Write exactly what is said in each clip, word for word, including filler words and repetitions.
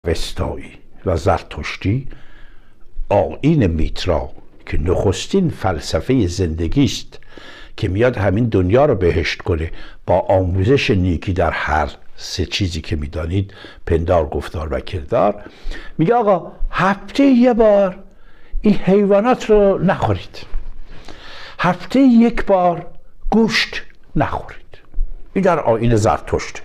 اوستایی و زرتشتی آیین میترا که نخستین فلسفه زندگی است که میاد همین دنیا رو بهشت کنه با آموزش نیکی در هر سه چیزی که میدانید، پندار، گفتار و کردار، میگه آقا هفته یه بار این حیوانات رو نخورید، هفته یک بار گوشت نخورید. این در آیین زرتشت.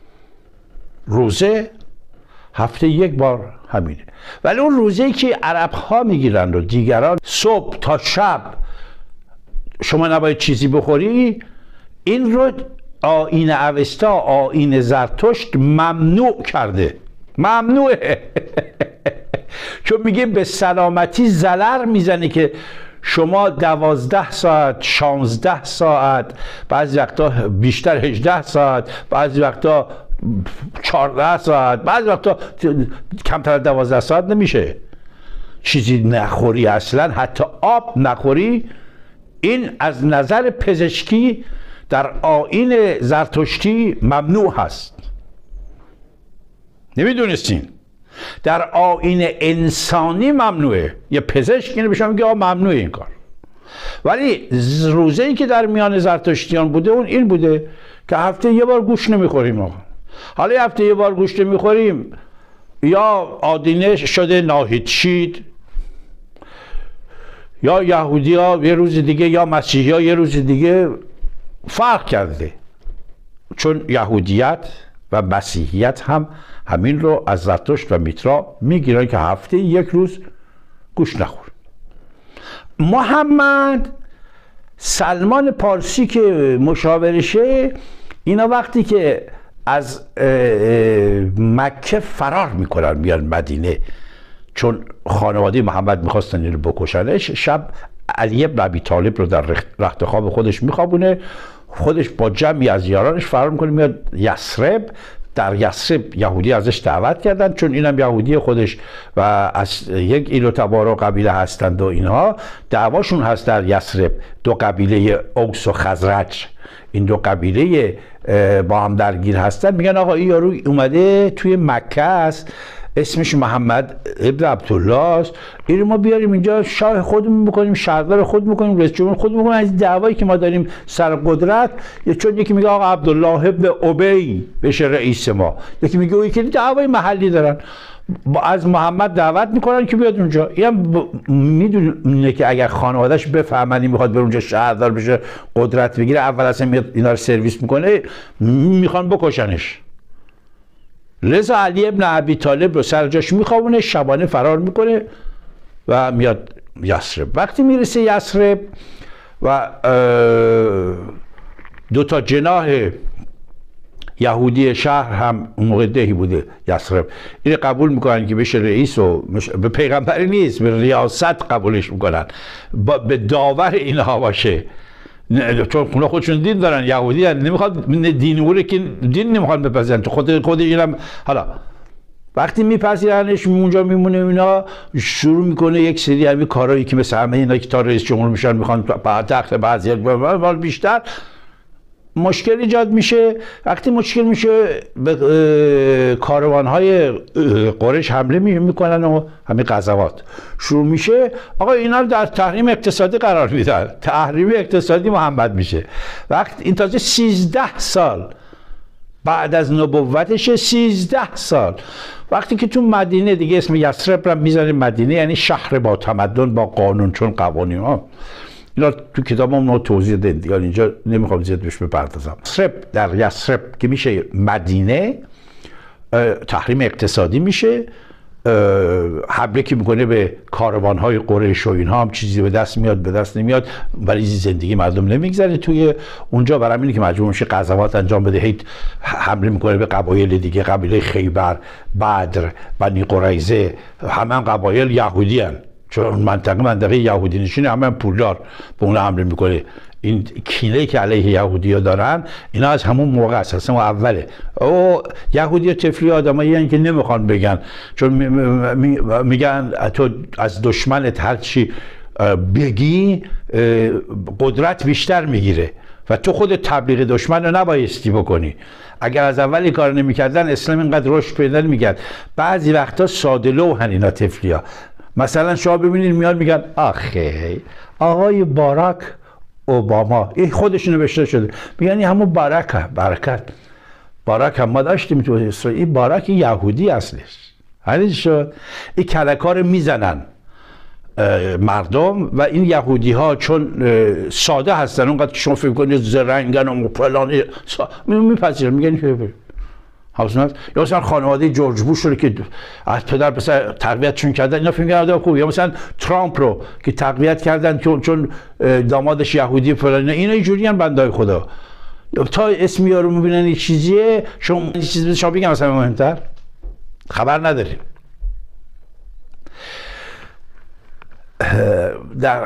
روزه هفته یک بار همینه. ولی اون روزه‌ای که عرب ها میگیرن و دیگران صبح تا شب شما نباید چیزی بخوری، این رو آیین اوستا، آیین زرتشت ممنوع کرده. ممنوعه. چون میگه به سلامتی ضرر میزنه که شما دوازده ساعت، شانزده ساعت، بعضی وقتا بیشتر هجده ساعت، بعضی وقتا چهارده ساعت، بعضی وقتا کمتر از دوازده ساعت نمیشه چیزی نخوری، اصلا حتی آب نخوری. این از نظر پزشکی در آیین زرتشتی ممنوع هست. نمیدونستین؟ در آیین انسانی ممنوعه. یه پزشک اینو بهش میگه ممنوعه این کار. ولی روزه‌ای که در میان زرتشتیان بوده اون این بوده که هفته یه بار گوشت نمیخوریم آقا. حالا هفته یه بار گوشت نمیخوریم، یا آدینه شده ناهیدشید، یا یهودی ها یه روز دیگه، یا مسیحی ها یه روز دیگه فرق کرده. چون یهودیت و مسیحیت هم همین رو از زرتشت و میترا میگیرن که هفته یک روز گوشت نخور. محمد سلمان پارسی که مشاورشه، اینا وقتی که از مکه فرار میکنن میان مدینه، چون خانواده محمد میخواستن اینو بکشنش، شب علی بن ابی طالب رو در رخت خواب خودش میخوابونه، خودش با جمعی از یارانش فرار میکنه میاد یثرب. در یثرب یهودی ازش دعوت کردن، چون اینم یهودی خودش و از یک ایل و تبار و قبیله هستند و اینها دعواشون هست در یثرب. دو قبیله اوس و خزرج، این دو قبیله با هم درگیر هستن. میگن آقا این یارو اومده توی مکه است، اسمش محمد ابن عبدالله است، این ما بیاریم اینجا شاه خودمون بکنیم، شهردار خود بکنیم، رئیس جمهور خود بکنیم. از دعوایی که ما داریم سر قدرت، چون یکی میگه آقا عبدالله ابن ابی بشه رئیس ما، یکی میگه اون یکی دعوای محلی دارن، از محمد دعوت میکنن که بیاد اونجا. اینم میدونه که اگر خانواده‌اش بفهمن میخواد بره اونجا شهردار بشه، قدرت بگیره، اول اصلا میاد اینا رو سرویس میکنه، میخوان بکشنش. لذا علی بن ابی طالب رو سر جاش میخوابونه، شبانه فرار میکنه و میاد یثرب. وقتی میرسه یثرب و دو تا جناح یهودی شهر هم اون موقع دهی بوده یثرب، این قبول میکنن که بشه رئیس، و به پیغمبری نیست، به ریاست قبولش میکنن، به داور اینها باشه، چون اونا خودشون دین دارن، یهودی هن. نمیخواد دین اوره که دین نمیخواد بپذیرن، تو خود خود اینم. حالا وقتی میپذیرنش اونجا میمونه، اینا شروع میکنه یک سری همین کارهایی که مثل همه اینا که تا رئیس جمهور میشن میخوان بعد تخت بعضی بیشتر. مشکل ایجاد میشه. وقتی مشکل میشه به کاروانهای قریش حمله میکنن و همین غزوات شروع میشه. آقا اینا رو در تحریم اقتصادی قرار میدن، تحریم اقتصادی محمد میشه. وقت این تازه سیزده سال بعد از نبوتش، سیزده سال وقتی که تو مدینه دیگه، اسم یثرب رو میذاره مدینه، یعنی شهر با تمدن، با قانون، چون قوانین ها اینا تو کتابم توضیح دادن دیگه، اینجا نمیخوام زیاد بهش بپردازم. یثرب در یثرب که میشه مدینه، تحریم اقتصادی میشه، حمله که میکنه به کاروانهای قریش و اینها، هم چیزی به دست میاد به دست نمیاد، ولی زندگی مردم نمیگذره توی اونجا. برای همینه که مجبور میشه غزوات انجام بده، هی حمله میکنه به قبایل دیگه، قبیله خیبر، بدر، بنی قریظه، همه هم قبایل یهودی هن، چون منطقه منطقه یهودی نشینه، همه هم پولدار به اون حمله میکنه. این کینه‌ای که علیه یهودی‌ها دارن اینا از همون موقع اساسا و اوله. او یهودی طفلی آدمایی هستن که نمیخوان بگن، چون میگن تو از دشمنت هر چی بگی قدرت بیشتر میگیره. و تو خود تبلیغ دشمن رو نبایستی بکنی. اگر از اول این کار نمی‌کردن اسلام اینقدر رشد پیدا نمی‌کرد. بعضی وقتا ساده لوحن اینا طفلیا. مثلا شما ببینید میاد میگن آخه آقای باراک اوباما، این خودش نوشته شده، میگن این همون باراکه، برکت. باراک هم ما داشتیم تو اسرائیل، این باراک یهودی اصلش. همین شد. این کلکا رو میزنن مردم و این یهودی ها چون ساده هستن اونقدر که شما فکر کنید زرنگن و فلان میپذیرن، میگن که حوصله. یا مثلا خانواده جورج بوش رو که از پدر پسر تقویتشون کردن، اینا فکر می‌کردن خوب. یا مثلا ترامپ رو که تقویت کردن چون چون دامادش یهودی فلان، اینا اینجوری ان بندای خدا. تا اسم یارو میبینن یه چیزیه، شما یه چیزی شما بگم مثلا مهمتر خبر نداریم. در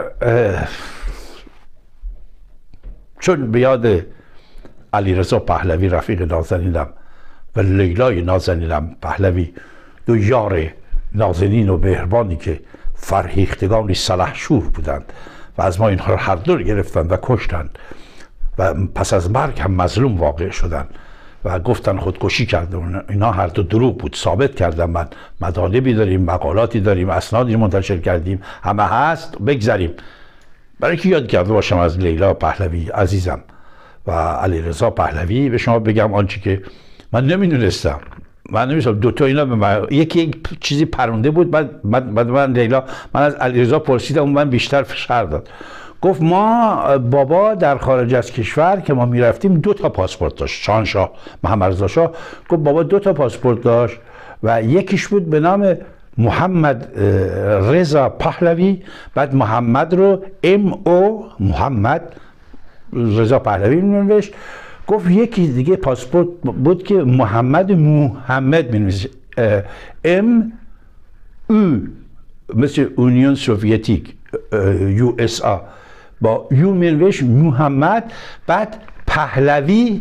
چون به یاد علیرضا پهلوی رفیق نازنینم و لیلای نازنینم پهلوی، دو یار نازنین و مهربانی که فرهیختگانی سلحشور بودند و از ما اینها هر دو گرفتند و کشتند و پس از مرگ هم مظلوم واقع شدند و گفتن خودکشی کرده. اینا هر دو دروغ بود، ثابت کردم. من مطالبی داریم، مقالاتی داریم، اسنادی منتشر کردیم، همه هست. بگذاریم برای که یاد کرده باشم از لیلا پهلوی عزیزم و علیرضا پهلوی به شما بگم آنچه که من نمیدونستم. من نمیدونستم دو تا اینا به من یکی یک چیزی پرونده بود. بعد بعد من لیلا من از علیرضا پرسیدم، اون من بیشتر فشار داد. گفت ما بابا در خارج از کشور که ما میرفتیم دو تا پاسپورت داشت. شاهنشاه محمد رضا شاه گفت بابا دو تا پاسپورت داشت و یکیش بود به نام محمد رضا پهلوی، بعد محمد رو ام او محمد رضا پهلوی نوشت. گفت یکی دیگه پاسپورت بود که محمد محمد می‌نویسه، ام او مثل اونیون سوویتیک یو اس آ با یو می‌نوشت محمد، بعد پهلوی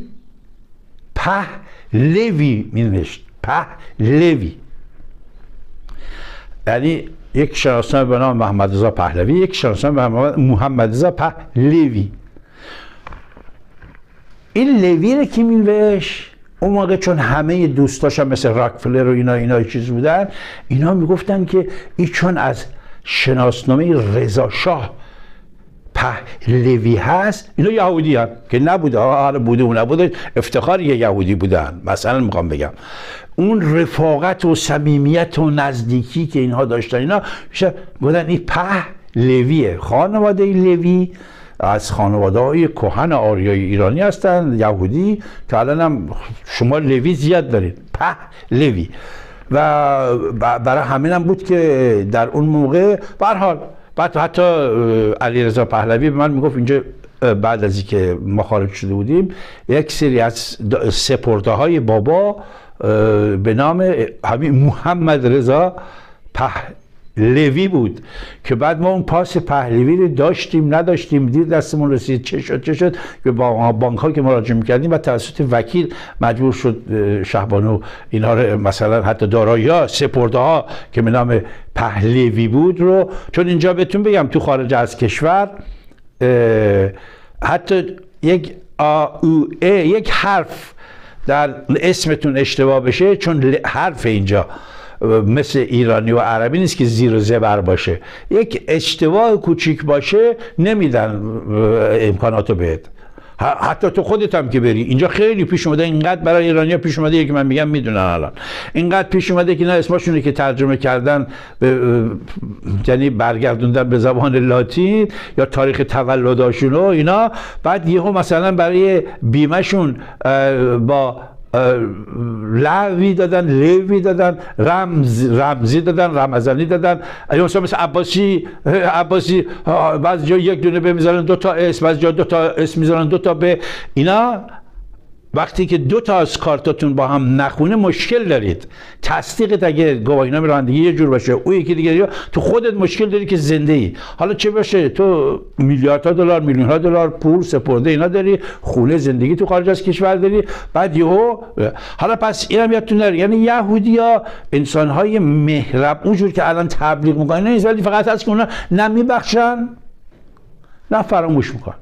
پهلوی می‌نوشت پهلوی. یعنی یک شناسنامه به نام محمد رضا پهلوی، یک شناسنامه به نام محمد رضا پهلوی. این لوی رو که می‌نوشت اون موقع چون همه دوستاش هم مثل راکفلر و اینا اینا چیز بودن، اینا میگفتن که این چون از شناسنامه رضا شاه پهلوی هست، اینا یهودی هم که نبوده، آره بوده و نبوده، افتخار یه یهودی بودن. مثلا میخوام بگم اون رفاقت و صمیمیت و نزدیکی که اینها داشتن، اینا بودن این پهلویه. خانواده لوی از خانواده های کهن آریای ایرانی هستن، یهودی، که الان هم شما لوی زیاد دارید، پهلوی. و برای همین هم بود که در اون موقع به هر حال بعد حتی علیرضا پهلوی به من میگفت اینجا بعد از اینکه ما خارج شده بودیم یک سری از سپرده های بابا به نام همین محمد رضا پهلوی بود که بعد ما اون پاس پهلوی رو داشتیم نداشتیم، دیر دستمون رسید، چه شد چه شد که با بانک ها که مراجعه میکردیم و توسط وکیل مجبور شد شهبانو اینها رو مثلا حتی دارایی ها سپرده ها که به نام پهلوی بود رو، چون اینجا بهتون بگم تو خارج از کشور حتی یک آ او ای یک حرف در اسمتون اشتباه بشه، چون حرف اینجا مثل ایرانی و عربی نیست که زیر و زبر باشه، یک اشتباه کوچیک باشه نمیدن امکاناتو بهت. حتی تو خودت هم که بری اینجا خیلی پیش اومده، اینقدر برای ایرانی‌ها پیش اومده که من میگم میدونن الان، اینقدر پیش اومده که نه اسمشونه که ترجمه کردن به یعنی برگردوندن به زبان لاتین یا تاریخ تولداشون و اینا، بعد یهو مثلا برای بیمهشون با لوی دادن، لوی دادن، رمز رمزی دادن، رمزانی دادن. مثلا مثل عباسی عباسی بعضی جا یک دونه به میذارن دو تا اسم، بعضی جا دو تا اسم میذارن دو تا به. اینا وقتی که دو تا از کارتاتون با هم نخونه مشکل دارید. تصدیقت اگه گواهینامه رانندگی یه جور باشه او یکی دیگه، تو خودت مشکل داری که زنده ای. حالا چه باشه تو میلیاردها دلار، میلیون ها دلار پول سپرده اینا داری، خونه زندگی تو خارج از کشور داری، بعد یهو حالا پس اینم یادتون نره، یعنی یهودیا انسان های مهرب اونجور که الان تبلیغ میکنن نیست، ولی فقط هست که اونا نه میبخشن نه فراموش میکنن.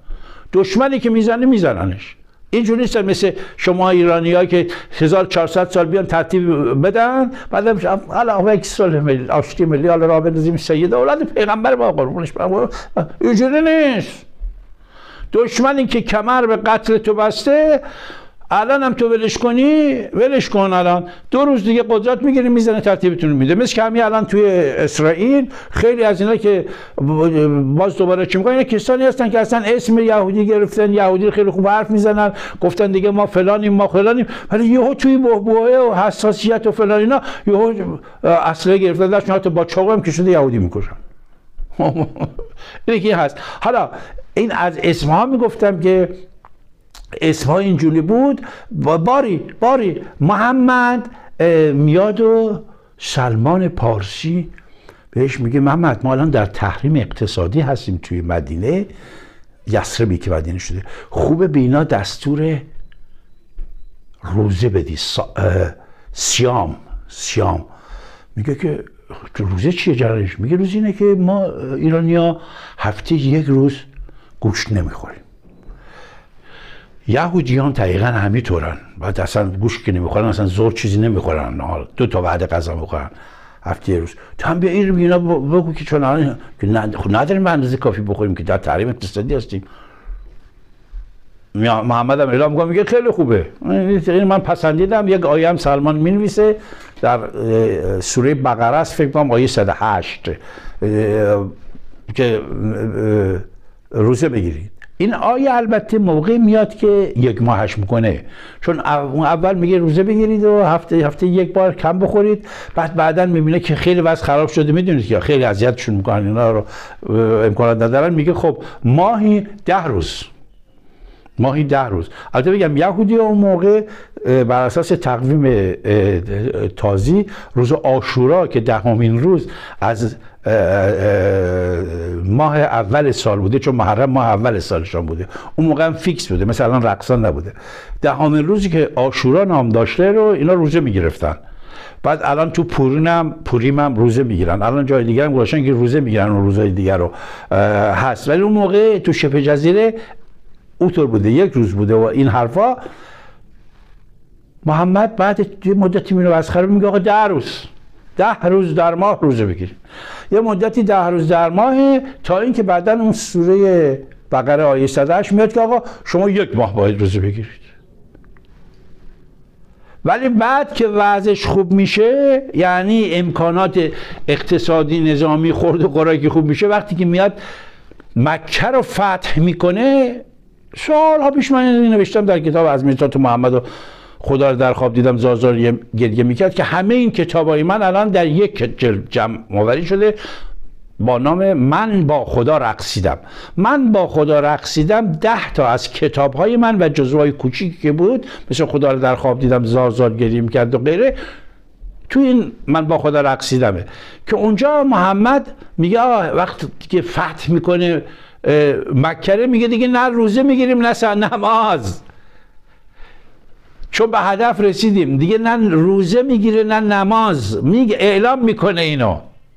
دشمنی که میزنه میزننش. اینجوری نیست مثل شما ایرانی‌ها که هزار و چهارصد سال بیان ترتیب بدن بعدم حالا یک سال ملی آشتی ملی حالا راه بندازیم سید اولاد پیغمبر ما قربونش برم. اینجوری نیست. دشمنی که کمر به قتل تو بسته الان هم تو ولش کنی ولش کن، الان دو روز دیگه قدرت میگیری میزنه ترتیبتون میده. مثل که همین الان توی اسرائیل خیلی از اینا که باز دوباره چی میگن، اینا کسانی هستن که اصلا اسم یهودی گرفتن، یهودی خیلی خوب حرف میزنن، گفتن دیگه ما فلانیم ما فلانیم، ولی یهو توی بحبوحه و حساسیت و فلان اینا یهو اسلحه گرفتن داشتن، حتی با چاقو هم که شده یهودی میکشن. اینه که هست. حالا این از اسمها میگفتم که اسمها اینجوری بود. باری باری محمد میاد و سلمان پارسی بهش میگه محمد ما الان در تحریم اقتصادی هستیم توی مدینه، یثربی که مدینه شده، خوبه به اینا دستور روزه بدی، سیام سیام. میگه که روزه چیه جرش؟ میگه روز اینه که ما ایرانیا هفته یک روز گوشت نمیخوریم. یهودیان دقیقا همینطورن، بعد اصلا گوشت که نمیخورن، اصلا زور چیزی نمیخورن، دو تا بعد غذا میخورن هفته روز. تو هم بیا این اینا بگو که چون الان که نداریم به اندازه کافی بخوریم که در تحریم اقتصادی هستیم. محمد هم اعلام میکنه میگه خیلی خوبه، این من پسندیدم. یک آیه هم سلمان مینویسه در سوره بقره است، فکر کنم آیه صد و هشت که روزه بگیرید. این آیه البته موقع میاد که یک ماهش میکنه، چون اول میگه روزه بگیرید و هفته هفته یک بار کم بخورید، بعد بعدن میبینه که خیلی وضع خراب شده، میدونید که خیلی اذیتشون میکنن اینا رو امکانات ندارن، میگه خب ماهی ده روز ماهی ده روز. البته بگم یهودی اون موقع بر اساس تقویم تازی روز عاشورا که دهمین روز از ماه اول سال بوده، چون محرم ماه اول سالشان بوده، اون موقع هم فیکس بوده، مثلا رقصان نبوده. دهمین روزی که عاشورا نام داشته رو اینا روزه میگرفتن. بعد الان تو پوریم هم پوریم هم روزه میگیرن، الان جای دیگه هم گذاشتن که روزه میگیرن و روزهای دیگر رو هست، ولی اون موقع تو شبه جزیره اونطور بوده، یک روز بوده و این حرفا. محمد بعد یه مدتی میره مسخره میگه آقا ده روز ده روز در ماه روزه بگیرید. یه مدتی ده روز در ماه، تا اینکه بعداً اون سوره بقره آیه صد و هشت میاد که آقا شما یک ماه باید روزه بگیرید. ولی بعد که وضعش خوب میشه، یعنی امکانات اقتصادی نظامی خورد و خوراکی خوب میشه، وقتی که میاد مکه رو فتح میکنه، سالها پیش من نوشتم در کتاب از میرزات محمد و خدا رو در خواب دیدم زار گریه میکرد که همه این کتابای من الان در یک جلد جمع آوری شده با نام من با خدا رقصیدم. من با خدا رقصیدم ده تا از کتابهای من و جزوهای کوچیکی که بود، مثل خدا رو در خواب دیدم زار زار گریه میکرد و غیره، تو این من با خدا رقصیدمه که اونجا محمد میگه وقتی که فتح میکنه مکه، میگه دیگه نه روزه میگیریم نه نماز، چون به هدف رسیدیم دیگه، نه روزه میگیره نه نماز، میگه اعلام میکنه اینو.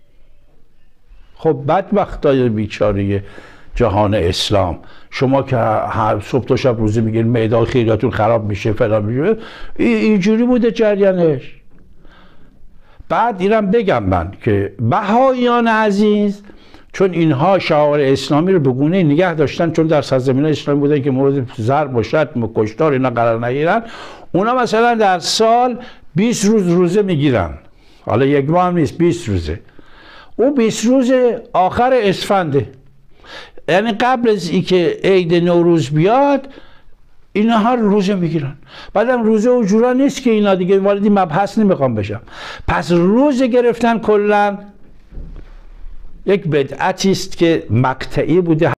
خب بدبختای بیچاره جهان اسلام، شما که هر صبح تا شب روزه میگیرید، معده خیلیاتون خراب میشه فلان میشه، اینجوری بوده جریانش. بعد اینم بگم من که بهاییان عزیز، چون اینها شعائر اسلامی رو به گونه نگه داشتن، چون در سرزمین اسلامی بودن که مورد ضرب و شتم و کشتار اینا قرار نگیرن، اونا مثلا در سال بیست روز روزه میگیرن، حالا یک ماه هم نیست، بیست روزه. او بیست روز آخر اسفنده، یعنی قبل از اینکه عید نوروز بیاد اینها روزه میگیرن. بعدم روزه و جورا نیست که اینا دیگه وارد مبحث نمیخوام بشم. پس روزه گرفتن کلا یک بدعتی است که مقطعی بوده.